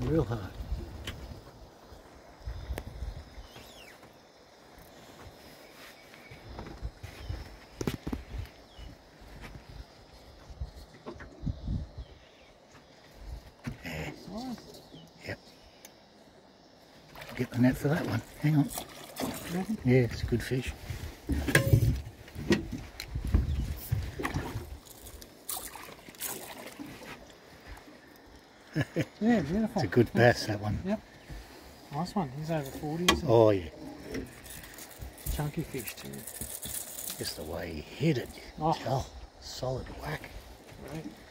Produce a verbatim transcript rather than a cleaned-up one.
real hard. Yeah. Yep. Get the net for that one. Hang on. Yeah, it's a good fish. Yeah, beautiful. It's a good bass, that one. Yep. Nice one. He's over forties. Oh yeah. Chunky fish too. Just the way he hit it. Oh. Oh, solid whack. Right.